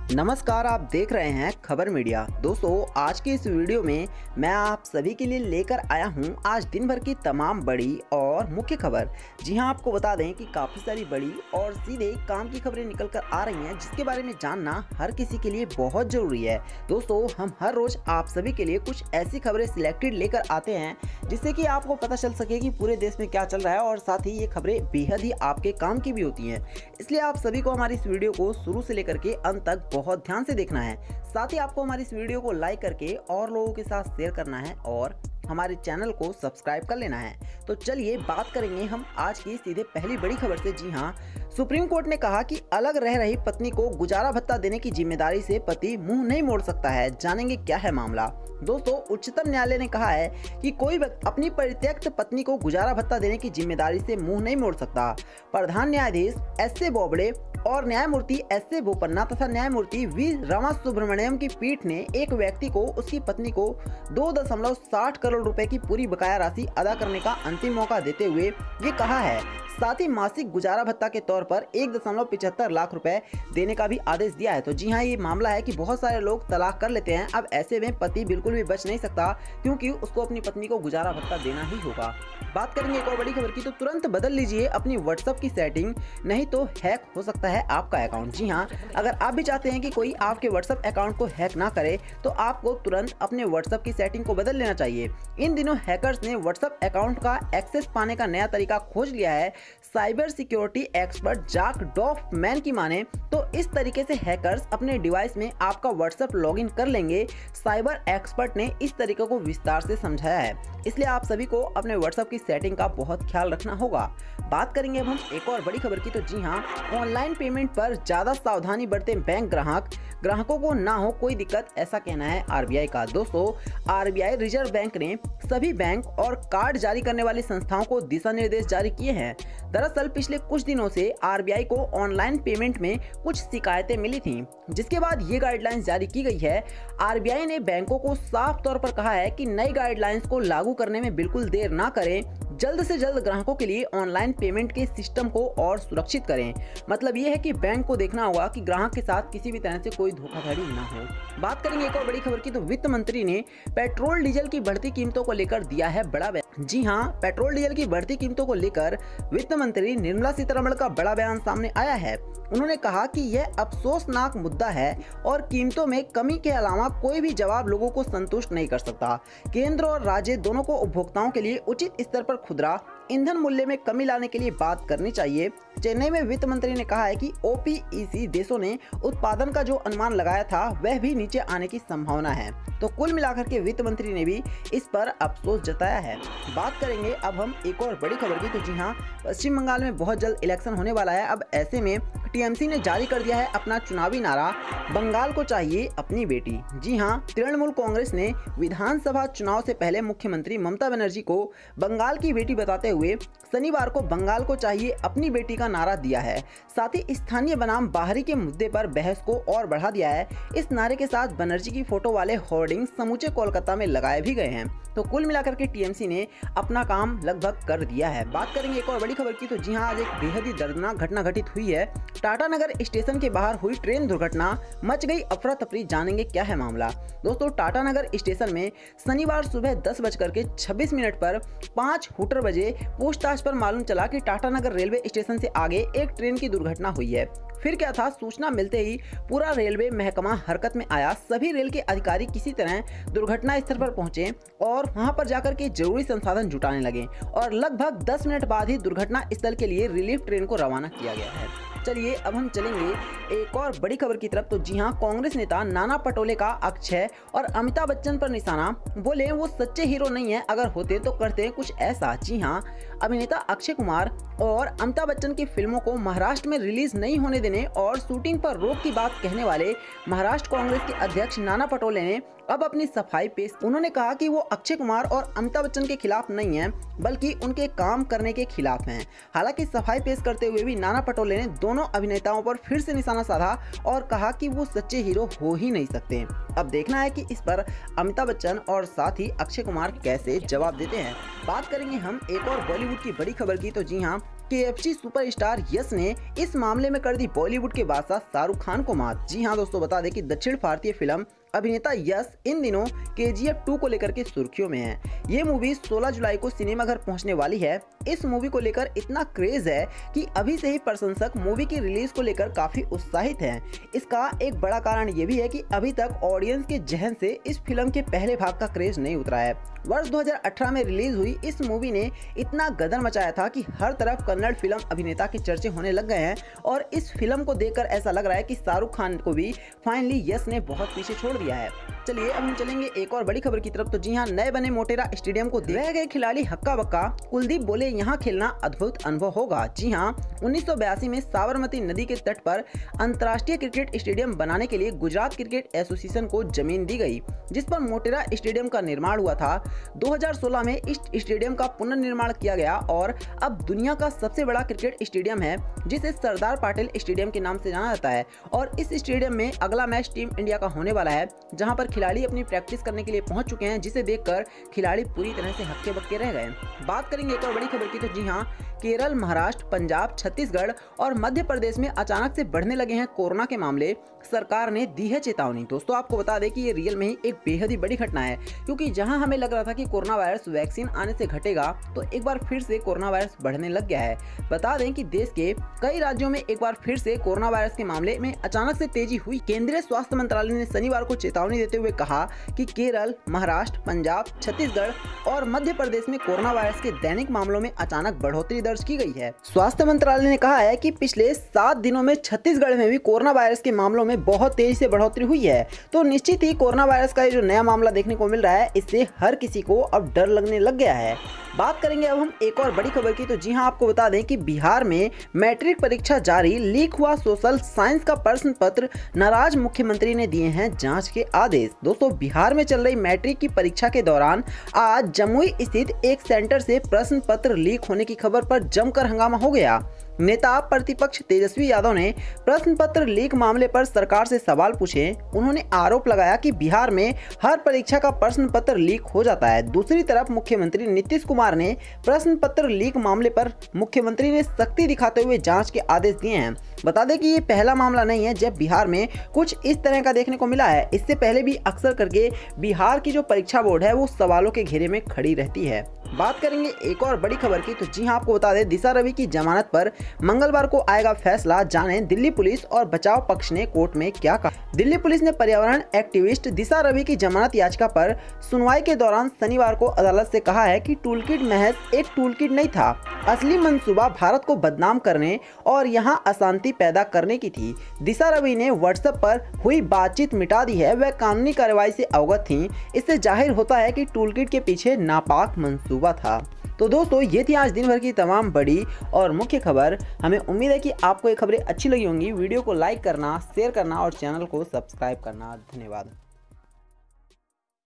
नमस्कार, आप देख रहे हैं खबर मीडिया। दोस्तों, आज की इस वीडियो में मैं आप सभी के लिए लेकर आया हूं आज दिन भर की तमाम बड़ी और मुख्य खबर। जी हां, आपको बता दें कि काफ़ी सारी बड़ी और सीधे काम की खबरें निकल कर आ रही हैं, जिसके बारे में जानना हर किसी के लिए बहुत ज़रूरी है। दोस्तों, हम हर रोज़ आप सभी के लिए कुछ ऐसी खबरें सिलेक्टेड लेकर आते हैं जिससे कि आपको पता चल सके कि पूरे देश में क्या चल रहा है, और साथ ही ये खबरें बेहद ही आपके काम की भी होती हैं। इसलिए आप सभी को हमारी इस वीडियो को शुरू से लेकर के अंत तक बहुत ध्यान से देखना है। साथ ही आपको हमारी इस वीडियो को लाइक करके और लोगों के साथ शेयर करना है और हमारे चैनल को सब्सक्राइब कर लेना है। तो चलिए बात करेंगे हम आज की सीधे पहली बड़ी खबर से। जी हां, सुप्रीम कोर्ट ने कहा कि अलग रह रही पत्नी को गुजारा भत्ता देने की जिम्मेदारी से पति मुंह नहीं मोड़ सकता है। जानेंगे क्या है मामला। दोस्तों, उच्चतम न्यायालय ने कहा है कि कोई व्यक्ति अपनी परित्यक्त पत्नी को गुजारा भत्ता देने की जिम्मेदारी से मुंह नहीं मोड़ सकता। प्रधान न्यायाधीश एस.ए. बोबड़े और न्यायमूर्ति एस.ए. बोपन्ना तथा न्यायमूर्ति वी रामासुब्रमण्यम की पीठ ने एक व्यक्ति को उसकी पत्नी को 2.60 करोड़ रुपए की पूरी बकाया राशि अदा करने का अंतिम मौका देते हुए ये कहा है। साथ ही मासिक गुजारा भत्ता के तौर पर 1.75 लाख रुपए देने का भी आदेश दिया है। तो जी हाँ, ये मामला है कि बहुत सारे लोग तलाक कर लेते हैं। अब ऐसे में पति बिल्कुल भी बच नहीं सकता, क्योंकि उसको अपनी पत्नी को गुजारा भत्ता देना ही होगा। बात करेंगे एक और बड़ी खबर की, तो तुरंत बदल लीजिए अपनी व्हाट्सएप की सेटिंग, नहीं तो हैक हो सकता है आपका अकाउंट। जी हाँ, अगर आप भी चाहते हैं कि कोई आपके व्हाट्सएप अकाउंट को हैक ना करे, तो आपको तुरंत अपने व्हाट्सएप की सेटिंग को बदल लेना चाहिए। इन दिनों हैकर्स ने व्हाट्सएप अकाउंट का एक्सेस पाने का नया तरीका खोज लिया है। साइबर सिक्योरिटी एक्सपर्ट जाक डॉफमैन की माने तो इस तरीके से हैकर्स अपने डिवाइस में आपका व्हाट्सएप लॉगिन कर लेंगे। साइबर एक्सपर्ट ने इस तरीके को विस्तार से समझाया है, इसलिए आप सभी को अपने व्हाट्सएप की सेटिंग का बहुत ख्याल रखना होगा। बात करेंगे अब हम एक और बड़ी खबर की, तो जी हाँ, ऑनलाइन पेमेंट पर ज्यादा सावधानी बरते बैंक ग्राहकों को ना हो कोई दिक्कत, ऐसा कहना है आरबीआई का। दोस्तों, आरबीआई रिजर्व बैंक ने सभी बैंक और कार्ड जारी करने वाली संस्थाओं को दिशा निर्देश जारी किए हैं। दरअसल पिछले कुछ दिनों से आरबीआई को ऑनलाइन पेमेंट में कुछ शिकायतें मिली थीं, जिसके बाद ये गाइडलाइंस जारी की गई है। आरबीआई ने बैंकों को साफ तौर पर कहा है कि नई गाइडलाइंस को लागू करने में बिल्कुल देर ना करें, जल्द से जल्द ग्राहकों के लिए ऑनलाइन पेमेंट के सिस्टम को और सुरक्षित करें। मतलब ये है कि बैंक को देखना होगा कि ग्राहक के साथ किसी भी तरह से कोई धोखाधड़ी ना हो। बात करेंगे एक और बड़ी खबर की, तो वित्त मंत्री ने पेट्रोल डीजल की बढ़ती कीमतों को लेकर दिया है बड़ा बयान। जी हाँ, पेट्रोल डीजल की बढ़ती कीमतों को लेकर वित्त मंत्री निर्मला सीतारमण का बड़ा बयान सामने आया है। उन्होंने कहा कि यह अफसोसनाक मुद्दा है और कीमतों में कमी के अलावा कोई भी जवाब लोगों को संतुष्ट नहीं कर सकता। केंद्र और राज्य दोनों को उपभोक्ताओं के लिए उचित स्तर पर खुदरा ईंधन मूल्य में कमी लाने के लिए बात करनी चाहिए। चेन्नई में वित्त मंत्री ने कहा है कि ओपीईसी देशों ने उत्पादन का जो अनुमान लगाया था वह भी नीचे आने की संभावना है। तो कुल मिलाकर के वित्त मंत्री ने भी इस पर अफसोस जताया है। बात करेंगे अब हम एक और बड़ी खबर की, तो जी हाँ, पश्चिम बंगाल में बहुत जल्द इलेक्शन होने वाला है। अब ऐसे में टीएमसी ने जारी कर दिया है अपना चुनावी नारा, बंगाल को चाहिए अपनी बेटी। जी हाँ, तृणमूल कांग्रेस ने विधानसभा चुनाव से पहले मुख्यमंत्री ममता बनर्जी को बंगाल की बेटी बताते हुए शनिवार को बंगाल को चाहिए अपनी बेटी का नारा दिया है। साथ ही स्थानीय बनाम बाहरी के मुद्दे पर बहस को और बढ़ा दिया है। इस नारे के साथ बनर्जी की फोटो वाले होर्डिंग समूचे कोलकाता में लगाए भी गए हैं। तो कुल मिलाकर के टीएमसी ने अपना काम लगभग कर दिया है। बात करेंगे एक और बड़ी खबर की, तो जी हाँ, आज एक बेहद ही दर्दनाक घटना घटित हुई है। टाटानगर स्टेशन के बाहर हुई ट्रेन दुर्घटना, मच गई अफरा तफरी। जानेंगे क्या है मामला। दोस्तों, टाटानगर स्टेशन में शनिवार सुबह 10:26 पर 5 हूटर बजे पूछताछ पर मालूम चला कि टाटानगर रेलवे स्टेशन से आगे एक ट्रेन की दुर्घटना हुई है। फिर क्या था, सूचना मिलते ही पूरा रेलवे महकमा हरकत में आया। सभी रेल के अधिकारी किसी तरह दुर्घटना स्थल पर पहुंचे और वहां पर जाकर के जरूरी संसाधन जुटाने लगे, और लगभग 10 मिनट बाद ही दुर्घटना स्थल के लिए रिलीफ ट्रेन को रवाना किया गया है। चलिए अब हम चलेंगे एक और बड़ी खबर की तरफ। तो जी हाँ, कांग्रेस नेता नाना पटोले का अक्षय और अमिताभ बच्चन पर निशाना। बोले वो सच्चे हीरो नहीं है, अगर होते तो करते कुछ ऐसा। जी हाँ, अभिनेता अक्षय कुमार और अमिताभ बच्चन की फिल्मों को महाराष्ट्र में रिलीज नहीं होने देने और शूटिंग पर रोक की बात कहने वाले महाराष्ट्र कांग्रेस के अध्यक्ष नाना पटोले ने अब अपनी सफाई पेश। उन्होंने कहा कि वो अक्षय कुमार और अमिताभ बच्चन के खिलाफ नहीं हैं, बल्कि उनके काम करने के खिलाफ हैं। हालांकि सफाई पेश करते हुए भी नाना पटोले ने दोनों अभिनेताओं पर फिर से निशाना साधा और कहा कि वो सच्चे हीरो हो ही नहीं सकते। अब देखना है कि इस पर अमिताभ बच्चन और साथ ही अक्षय कुमार कैसे जवाब देते हैं। बात करेंगे हम एक और बॉलीवुड की बड़ी खबर की, तो जी हाँ, KFC सुपरस्टार यश ने इस मामले में कर दी बॉलीवुड के बादशाह शाहरुख खान को मात। जी हां दोस्तों, बता दें कि दक्षिण भारतीय फिल्म अभिनेता यश इन दिनों KGF 2 को लेकर के सुर्खियों में है। ये मूवी 16 जुलाई को सिनेमाघर पहुंचने वाली है। इस मूवी को लेकर इतना क्रेज है कि अभी से ही प्रशंसक मूवी की रिलीज को लेकर काफी उत्साहित हैं। इसका एक बड़ा कारण ये भी है कि अभी तक ऑडियंस के जहन से इस फिल्म के पहले भाग का क्रेज नहीं उतरा है। वर्ष 2018 में रिलीज हुई इस मूवी ने इतना गदर मचाया था कि हर तरफ कन्नड़ फिल्म अभिनेता के चर्चे होने लग गए हैं और इस फिल्म को देखकर ऐसा लग रहा है कि शाहरुख खान को भी फाइनली यश ने बहुत पीछे छोड़ दिया है। चलिए अब हम चलेंगे एक और बड़ी खबर की तरफ। तो जी हां, नए बने मोटेरा स्टेडियम को रह गए खिलाड़ी हक्का बक्का। कुलदीप बोले यहाँ खेलना अद्भुत अनुभव होगा। जी हां, 1982 में साबरमती नदी के तट पर अंतर्राष्ट्रीय क्रिकेट स्टेडियम बनाने के लिए गुजरात क्रिकेट एसोसिएशन को जमीन दी गई, जिस पर मोटेरा स्टेडियम का निर्माण हुआ था। 2016 में इस स्टेडियम का पुनर्निर्माण किया गया और अब दुनिया का सबसे बड़ा क्रिकेट स्टेडियम है, जिसे सरदार पटेल स्टेडियम के नाम से जाना जाता है। और इस स्टेडियम में अगला मैच टीम इंडिया का होने वाला है, जहां पर खिलाड़ी अपनी प्रैक्टिस करने के लिए पहुंच चुके हैं, जिसे देखकर खिलाड़ी पूरी तरह से हक्के बक्के रह गए। बात करेंगे एक और बड़ी खबर की। तो जी हां, केरल, महाराष्ट्र, पंजाब, छत्तीसगढ़ और मध्य प्रदेश में अचानक से बढ़ने लगे हैं कोरोना के मामले। सरकार ने दी है चेतावनी। दोस्तों आपको बता दें कि ये रियल में ही एक बेहद ही बड़ी घटना है, क्योंकि जहां हमें लग रहा था कि कोरोना वायरस वैक्सीन आने से घटेगा, तो एक बार फिर से कोरोना वायरस बढ़ने लग गया है। बता दें कि देश के कई राज्यों में एक बार फिर से कोरोना वायरस के मामले में अचानक से तेजी हुई। केंद्रीय स्वास्थ्य मंत्रालय ने शनिवार को चेतावनी देते हुए कहा कि केरल, महाराष्ट्र, पंजाब, छत्तीसगढ़ और मध्य प्रदेश में कोरोना वायरस के दैनिक मामलों में अचानक बढ़ोतरी दर्ज की गई है। स्वास्थ्य मंत्रालय ने कहा है कि पिछले 7 दिनों में छत्तीसगढ़ में भी कोरोना वायरस के मामलों में बहुत तेजी से बढ़ोतरी हुई है। तो निश्चित ही कोरोना वायरस का ये जो नया मामला देखने को मिल रहा है, इससे हर किसी को अब डर लगने लग गया है। बात करेंगे अब हम एक और बड़ी खबर की। तो जी हां, आपको बता दें कि बिहार में मैट्रिक परीक्षा जारी, लीक हुआ सोशल साइंस का प्रश्न पत्र, नाराज मुख्यमंत्री ने दिए हैं जांच के आदेश। दोस्तों बिहार में चल रही मैट्रिक की परीक्षा के दौरान आज जमुई स्थित एक सेंटर से प्रश्न पत्र लीक होने की खबर पर जमकर हंगामा हो गया। नेता प्रतिपक्ष तेजस्वी यादव ने प्रश्न पत्र लीक मामले पर सरकार से सवाल पूछे। उन्होंने आरोप लगाया कि बिहार में हर परीक्षा का प्रश्न पत्र लीक हो जाता है। दूसरी तरफ मुख्यमंत्री नीतीश कुमार ने प्रश्न पत्र लीक मामले पर मुख्यमंत्री ने सख्ती दिखाते हुए जांच के आदेश दिए हैं। बता दें कि ये पहला मामला नहीं है जब बिहार में कुछ इस तरह का देखने को मिला है। इससे पहले भी अक्सर करके बिहार की जो परीक्षा बोर्ड है वो सवालों के घेरे में खड़ी रहती है। बात करेंगे एक और बड़ी खबर की। तो जी हां, आपको बता दें दिशा रवि की जमानत पर मंगलवार को आएगा फैसला। जानें दिल्ली पुलिस और बचाव पक्ष ने कोर्ट में क्या कहा। दिल्ली पुलिस ने पर्यावरण एक्टिविस्ट दिशा रवि की जमानत याचिका पर सुनवाई के दौरान शनिवार को अदालत से कहा है कि टूलकिट महज एक टूलकिट नहीं था। असली मंसूबा भारत को बदनाम करने और यहां अशांति पैदा करने की थी। दिशा रवि ने व्हाट्सएप पर हुई बातचीत मिटा दी है। वह कानूनी कार्रवाई से अवगत थी। इससे जाहिर होता है कि टूलकिट के पीछे नापाक मंसूबा था। तो दोस्तों ये थी आज दिन भर की तमाम बड़ी और मुख्य खबर। हमें उम्मीद है कि आपको ये खबरें अच्छी लगी होंगी। वीडियो को लाइक करना, शेयर करना और चैनल को सब्सक्राइब करना। धन्यवाद।